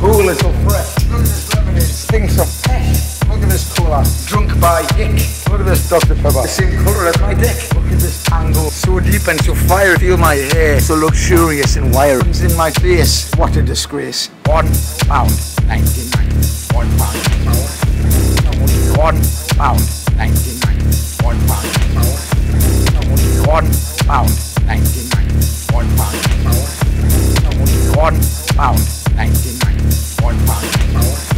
cool, it's so fresh. Look at this lemonade, it stinks of fish. Look at this colour, drunk by Dick. Look at this Dr. Pepper, the same colour as my dick. Look at this tangle, so deep and so fire. Feel my hair, so luxurious and wire. Comes in my face, what a disgrace. £1.99. £1.99. £1.99. £1.99. £1.99.